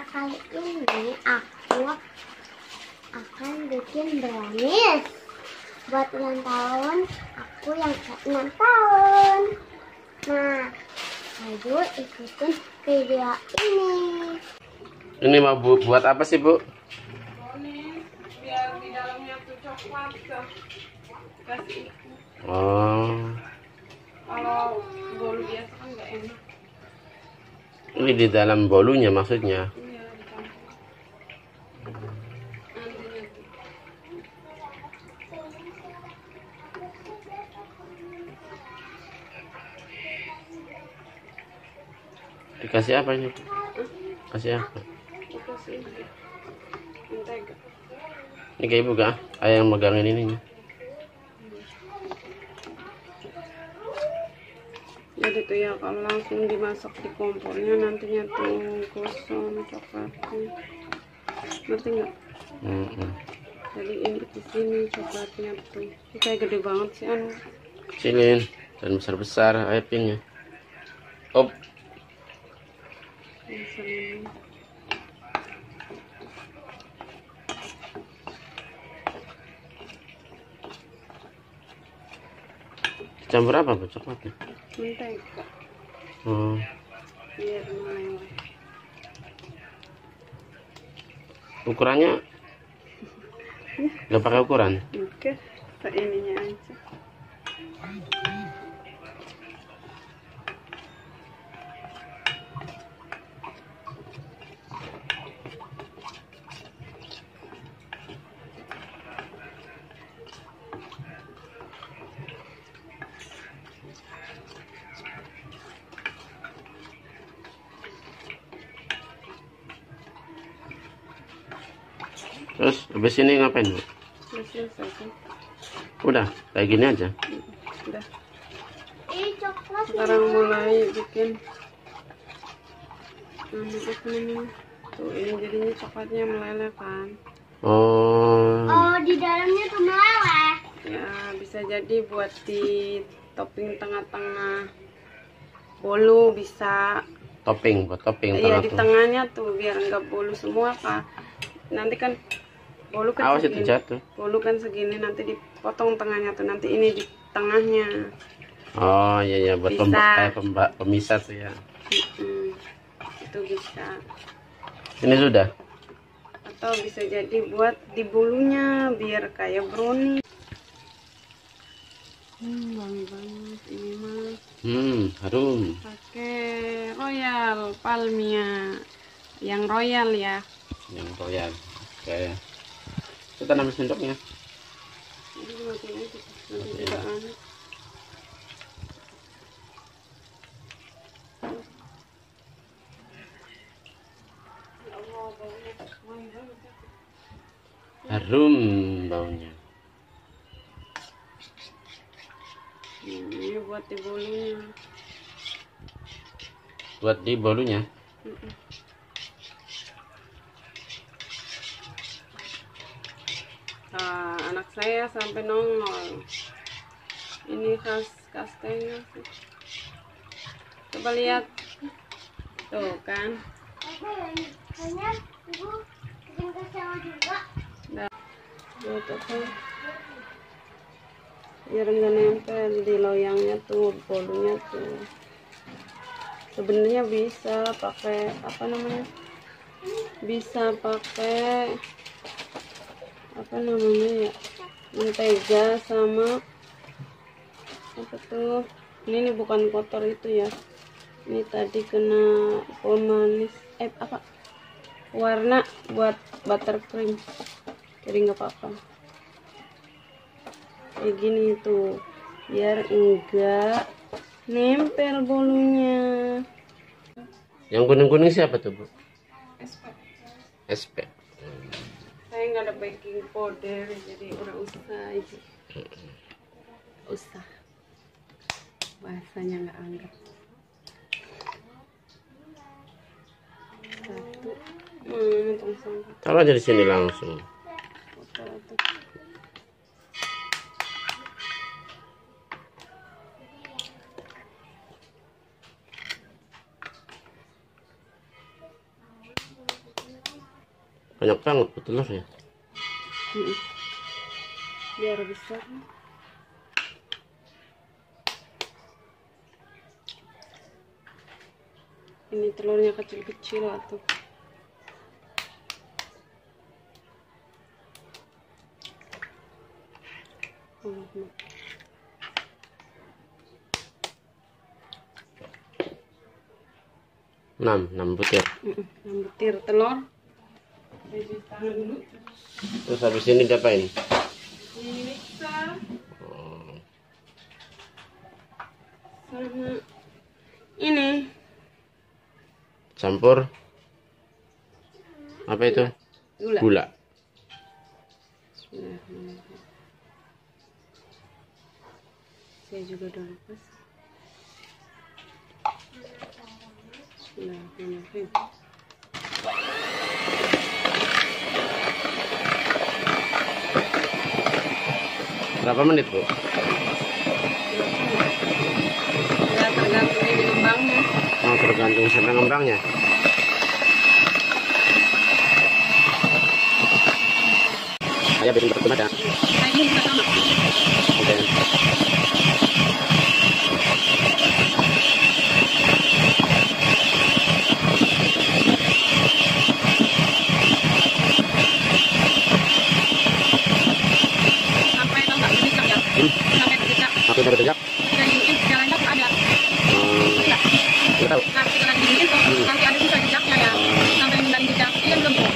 kali ini aku akan bikin brownies buat ulang tahun aku yang ke-6 tahun. Nah, ayo ikutin video ini. Ini mau buat apa sih, Bu? Brownies, biar di dalamnya tuh coklat kasih. Oh, Kalau bolu biasa kan nggak enak. ini di dalam bolunya maksudnya. Iya, dicampur. Nantinya tuh. Dikasih apa ini, Bu? Kasih apa? Dikasih mentega. Ini kayak Ibu kah? Ayah yang megangin ininya. Jadi tuh ya kalau langsung dimasak di kompornya nantinya tuh gosong coklatnya. Ngerti nggak? Jadi ini di sini coklatnya tuh. Ini kayak gede banget sih anu. Kecilin dan besar-besar airnya. Op. Ini. Campur apa, Bu, coklatnya? Mentega. Oh, Biar meleleh. ukurannya nggak pakai ukuran? Oke, ininya aja. Terus habis ini ngapain, Bu? Udah selesai kan? Udah, kayak gini aja. Udah. Coklat. Sekarang mulai bikin apa namanya? Tuh ini jadinya coklatnya meleleh kan? Oh, Oh, di dalamnya tuh meleleh. Ya bisa jadi buat di topping tengah-tengah bolu bisa. topping, buat topping Iya tengah di tuh. tengahnya tuh biar nggak bolu semua kan. Nanti kan bolu kan Awas itu segini. jatuh. Bolu kan segini nanti dipotong tengahnya tuh nanti ini di tengahnya. Oh iya iya, buat Bisa. pemisah tuh ya. Itu bisa. Ini sudah. Atau bisa jadi buat di bulunya biar kayak brownie. Wangi banget ini mah. Harum. Pakai royal palmia yang royal ya. Yang royal. Oke. Kita ambil sendoknya. Ini matiin aja nanti juga aneh. Harum baunya. Ini buat di bolunya. Buat di bolunya. Nah, anak saya sampai nongol. Ini khas kastengel sih. Coba lihat. Tuh kan. Kayaknya ibu bikin kacang juga. Nah, buat apa? Biar nggak nempel di loyangnya tuh, bolunya tuh. Sebenarnya bisa pakai apa namanya? Bisa pakai apa namanya ya? Mentega sama apa tuh? Ini bukan kotor itu ya. Ini tadi kena pemanis apa? Warna buat buttercream. Jadi nggak apa-apa. Kayak gini tuh biar enggak nempel bolunya. Yang kuning-kuning siapa tuh, Bu? SP. SP. Saya nggak ada baking powder jadi udah usah aja. Usah. Bahasanya nggak anggap. Satu. Tong sampah. Taruh aja di sini langsung. Kotor tuh. Banyak banget telurnya. Biar besar. Ini telurnya kecil-kecil atau. Enam butir. 6 butir telur. Cuci tangan dulu. Terus habis ini diapain? Mixer. Oh. Sama ini Campur apa itu? Gula. Bismillahirrahmanirrahim. Saya juga udah lepas. Bismillahirrahmanirrahim. Berapa menit, Bu? Ya tergantung ini ngembangnya. Oh, tergantung sampai ngembangnya. Saya bikin berkembang ya. Nah, ini juga sama. Oke. Sampai tahu nggak berjejak ya? Sampai berjejak. Aku udah berjejak. Kita giniin jalannya tuh ada. Enggak. Kita tahu. Nah, kita lagi giniin tuh nanti ada sisa jejaknya ya. Sampai dari jejak ini kan belum.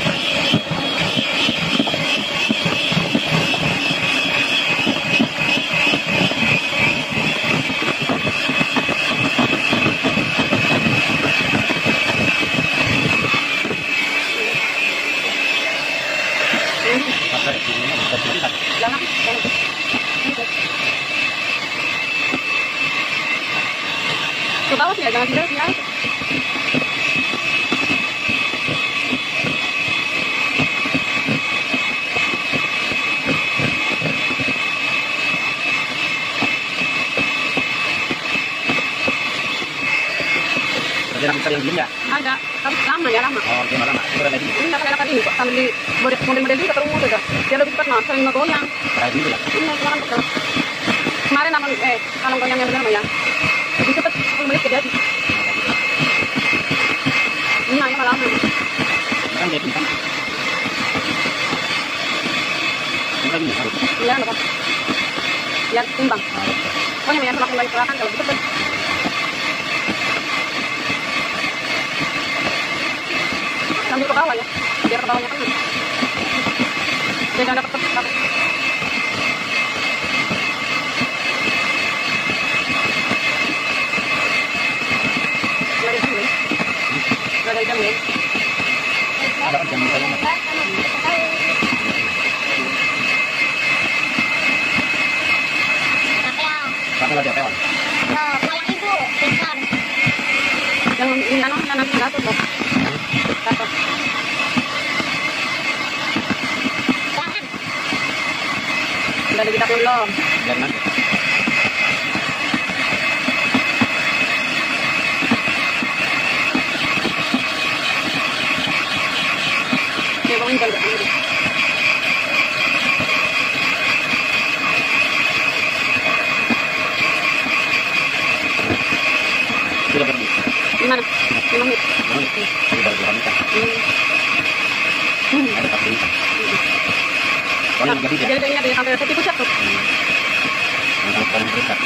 Jangan. Ke bawah ya, jangan tidur ya. Ada yang belum ya? Ada, tapi lama ya lama. Oh, oke, lama. Itu ada di Ini nggak kayak ini kok, sambil di model-model juga terus udah. Dia lebih cepat sering ngegoyang. kayak gitu ya. Ini sekarang betul. Kemarin kalau goyangnya benar mah ya, lebih cepat 10 menit jadi. Ini hanya malam. Kan dia pintar. Ini lagi harus. Iya, apa? Biar timbang. Pokoknya yang semakin baik silakan kalau betul. Sambil ke bawah ya, biar ke bawahnya tenang. Biar jangan dapat tepuk. Ada jam ya? Ada kan jam saya. Tapi lagi apa? Kayak ibu, besar. Yang ini nanti jatuh tuh. Jatuh. Jangan. Udah digitak belum? Biar nanti. Dia bangun jam berapa? Sudah pergi. Gimana? 5 menit. Ini baru dihabikan. Ada tak bisa. Kalau nggak bisa. Jadi dia sampai seperti pucat tuh. Untuk paling bisa.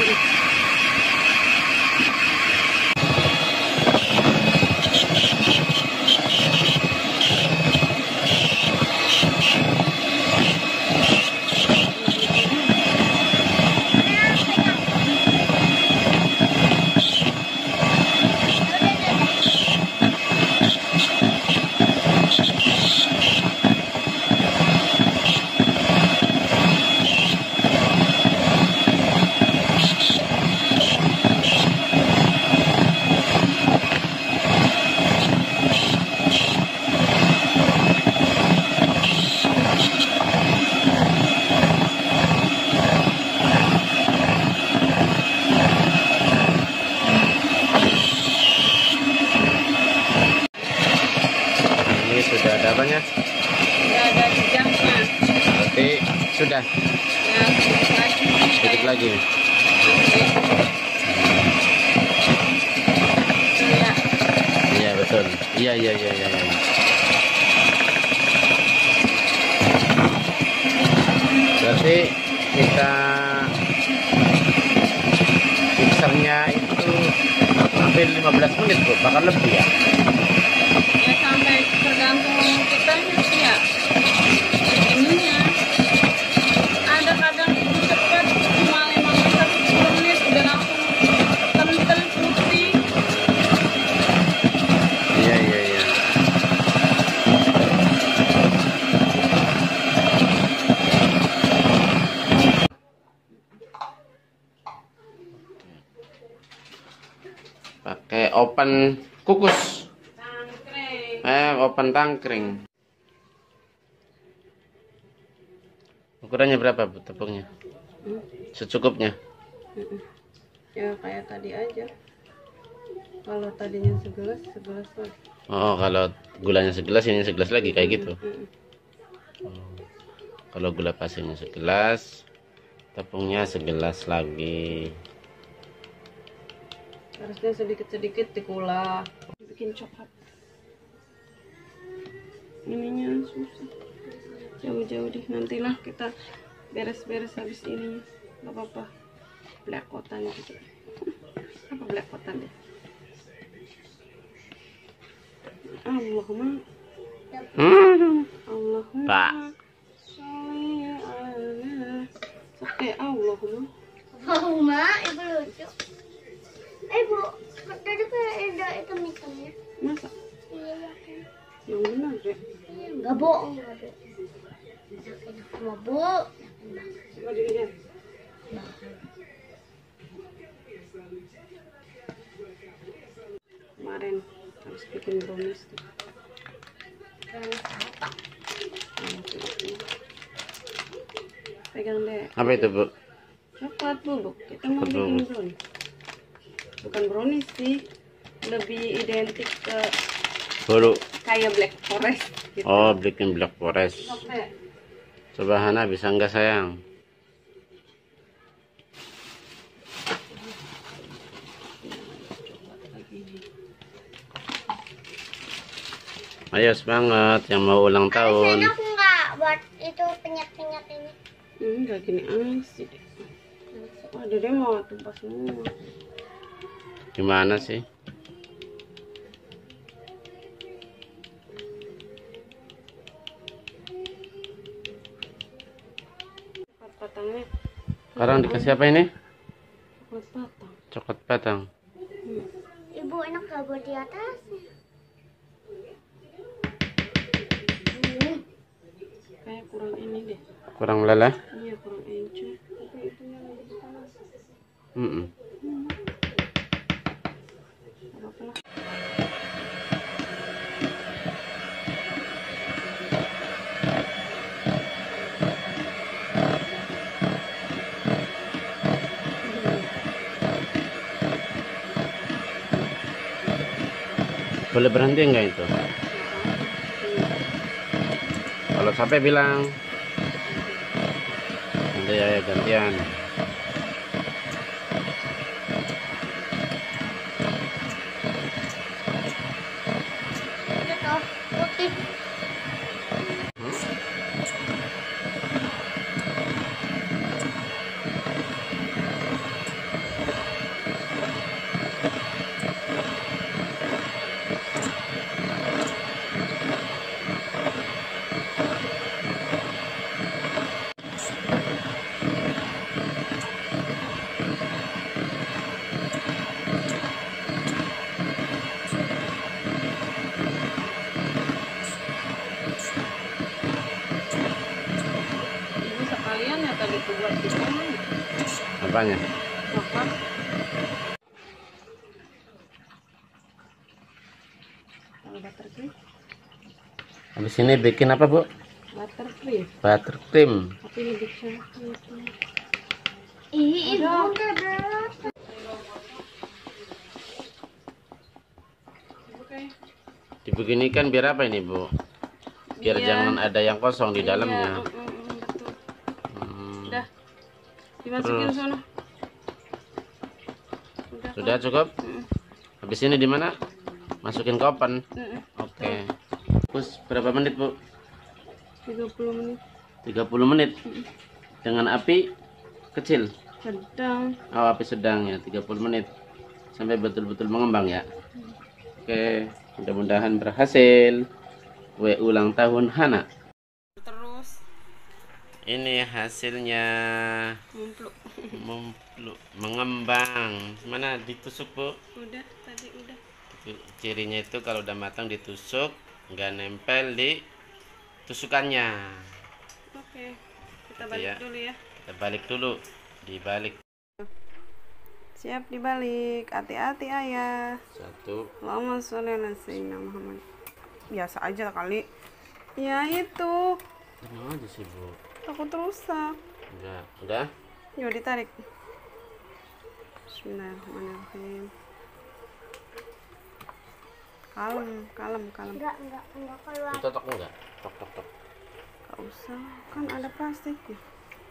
Ini sudah ada apanya? Berarti sudah. Ya, Sedikit lagi. Ya. Iya betul. Iya. Berarti kita mixernya itu hampir 15 menit Bu, bahkan lebih ya. Ya sampai tergantung kitanya sih ya. Ininya. Ada kadang cepat cuma 15 menit udah langsung kental putih. Iya. Pakai oven kukus. Oven tangkring. Ukurannya berapa Bu tepungnya? Secukupnya. Ya kayak tadi aja. Kalau tadinya segelas lagi. Oh, kalau gulanya segelas, ini segelas lagi kayak gitu. Oh. Kalau gula pasirnya segelas, tepungnya segelas lagi. Harusnya sedikit-sedikit dikulah. Bikin coklat. Ininya susah. Jauh-jauh deh. Nantilah kita beres-beres habis ini. Gak apa-apa. Belekotan gitu. Apa belekotan deh? Allahumma. Allahumma. Pak. Sampai Allahumma. Allahumma, ibu lucu. Bu, tadi kayak ada item-itemnya. Masa? Iya. Yang benar deh. Enggak bohong, enggak ada. Sama Bu. Coba dilihat. Kemarin harus bikin brownies tuh. Pegang deh. Apa itu Bu? Coklat dulu. Kita mau Coklat bikin dulu. brownies. Bukan brownies sih. Lebih identik ke Bolu. kayak Black Forest gitu. Oh, bikin Black Forest. Sampai Coba Hana, bisa nggak sayang? Ayo semangat yang mau ulang tahun. Aku enggak buat itu penyet-penyet ini. enggak gini aja deh. Wah, Dede mau tumpah semua. Gimana sih? Coklat patangnya. Sekarang dikasih apa ini? Coklat patang. Coklat patang. Ibu enak gak buat di atas? Kayak kurang ini deh. Kurang meleleh? Iya, kurang encer. Tapi itu yang lebih panas. Apa-apa lah. Boleh berhenti enggak itu? Kalau sampai bilang. Nanti ya gantian. Itu tuh putih. Ibu sekalian ya tadi tuh buat kita. Apanya? Coklat. Kalau buttercream. Habis ini bikin apa Bu? Buttercream. Buttercream. Tapi lebih cantik. Ih, ibu udah berat. Oke. Dibeginikan biar apa ini Bu? Biar Biar- jangan ada yang kosong di Iya, dalamnya. betul. Dimasukin Terus. sana. Udah. Sudah cukup? Habis ini di mana? Masukin ke oven. Oke. Terus berapa menit, Bu? 30 menit. 30 menit. Dengan api kecil. Sedang. Oh, api sedang ya, 30 menit. Sampai betul-betul mengembang ya. Oke, mudah-mudahan berhasil. Kue ulang tahun Hana. Terus Ini hasilnya mumpluk. mengembang. Mana ditusuk, Bu? Udah, tadi udah. Cirinya itu kalau udah matang ditusuk, nggak nempel di tusukannya. Oke. Kita Gitu balik ya. dulu ya. Kita balik dulu, dibalik. Siap dibalik. Hati-hati ayah. Satu. Allahumma sholli ala sayyidina Muhammad. Biasa aja kali. Ya itu. Tenang aja sih, Bu. Takut rusak. Enggak, udah. Yuk ditarik. Bismillahirrahmanirrahim. Kalem. Enggak keluar. Ditotok enggak? Tok. Gak usah, kan ada plastiknya.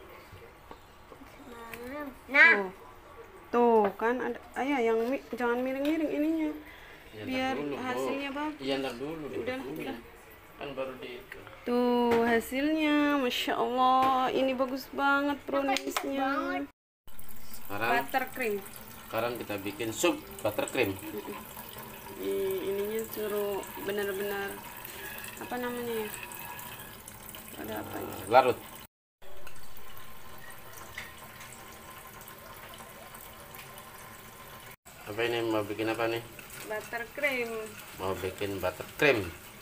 Nah, Tuh kan ada. Ayah yang jangan miring-miring ininya. Ya, Biar ntar dulu, Bu. hasilnya bagus. Iya, ntar dulu. Udah. Kan baru di itu. Tuh hasilnya, masya Allah, ini bagus banget browniesnya. Sekarang kita bikin sup buttercream. Ininya suruh benar-benar apa namanya ya? Ada apa ya? Larut. Apa ini mau bikin apa nih? Buttercream. Mau bikin buttercream.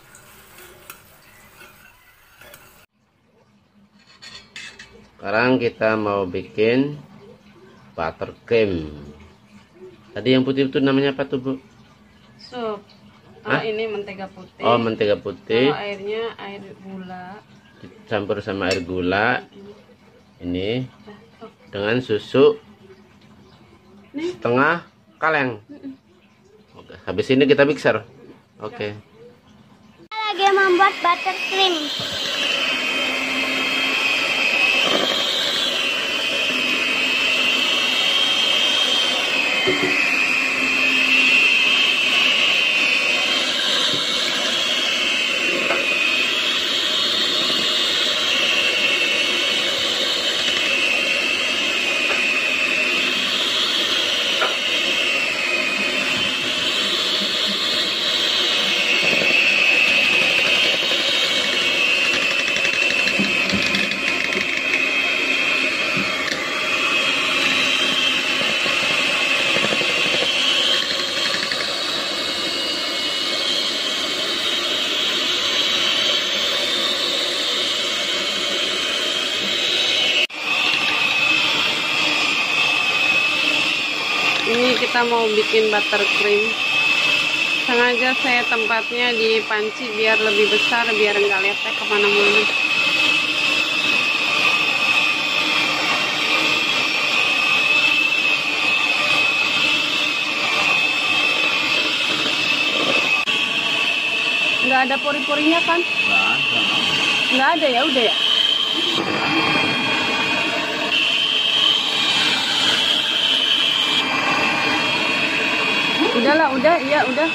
Sekarang kita mau bikin buttercream. Tadi yang putih itu namanya apa tuh, Bu? Sup. Hah? Ini mentega putih. Oh, mentega putih. Kalau airnya air gula. Dicampur sama air gula. Ini dengan susu setengah kaleng. Oke, habis ini kita mixer. Oke. kita lagi membuat buttercream. Ini kita mau bikin buttercream. Sengaja saya tempatnya di panci biar lebih besar, biar nggak lepek kemana-mana. Nggak ada pori-porinya kan? Nggak ada ya, udah ya. Udahlah, udah, iya udah.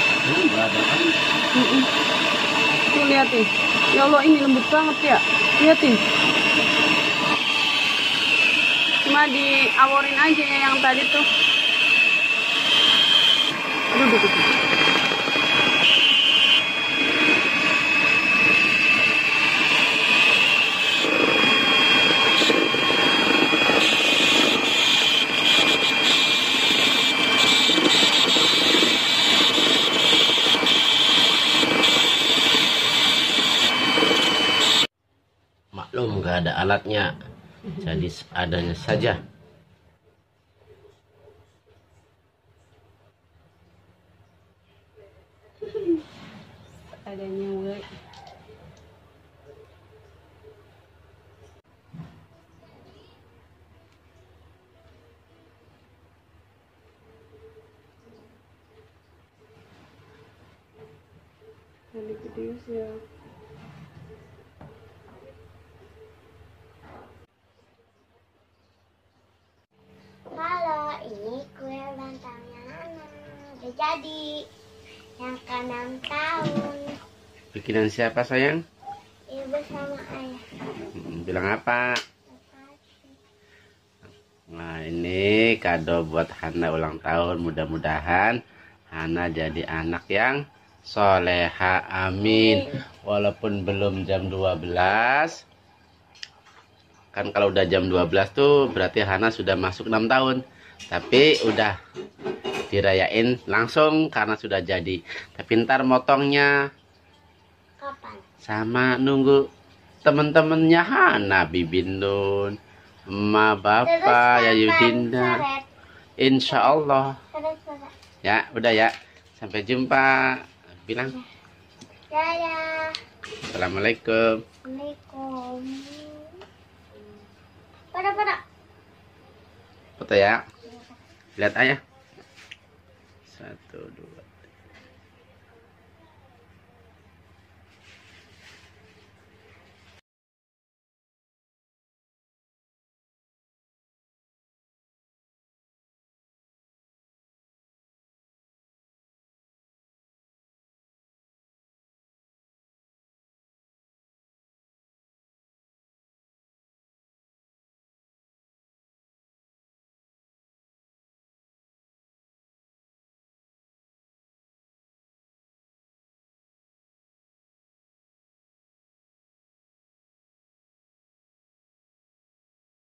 Tuh liatin. Ya Allah, ini lembut banget ya. Liatin. Cuma diaworin aja ya yang tadi tuh. Aduh. Maklum nggak ada alatnya, jadi seadanya saja. Adanya we. Jadi gede ya. 6 tahun. Bikinan siapa sayang? Ibu sama ayah. Bilang apa? Nah, ini kado buat Hana ulang tahun. Mudah-mudahan Hana jadi anak yang soleha. Amin. Walaupun belum jam 12. Kan kalau udah jam 12 tuh berarti Hana sudah masuk 6 tahun. Tapi udah dirayain langsung karena sudah jadi. Tapi ntar motongnya Kapan? sama nunggu temen-temennya Hana, Bibin Nun, Emak, Bapak, ya Yudinda. Insya Allah. Ya, udah ya. Sampai jumpa. Bilang. Dadah. Assalamualaikum. Assalamualaikum. Pada. Foto ya. Lihat ayah. 1, 2.